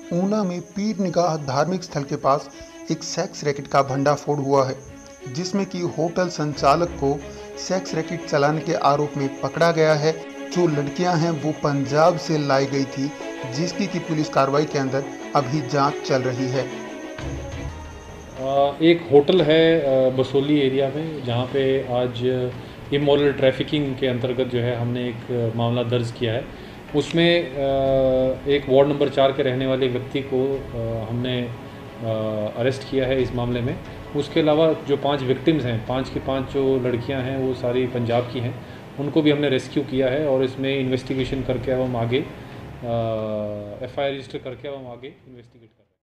ऊना में पीर निगाह धार्मिक स्थल के पास एक सेक्स रैकेट का भंडाफोड़ हुआ है, जिसमें कि होटल संचालक को सेक्स रैकेट चलाने के आरोप में पकड़ा गया है। जो लड़कियां हैं वो पंजाब से लाई गई थी, जिसकी की पुलिस कार्रवाई के अंदर अभी जांच चल रही है। एक होटल है बसोली एरिया में, जहाँ पे आज इमोरल ट्रैफिकिंग के अंतर्गत जो है हमने एक मामला दर्ज किया है। उसमें एक वार्ड नंबर 4 के रहने वाले व्यक्ति को हमने अरेस्ट किया है इस मामले में। उसके अलावा जो 5 विक्टिम्स हैं, 5 की 5 जो लड़कियां हैं वो सारी पंजाब की हैं, उनको भी हमने रेस्क्यू किया है और इसमें इन्वेस्टिगेशन करके अब हम आगे FIR रजिस्टर करके अब हम आगे इन्वेस्टिगेट कर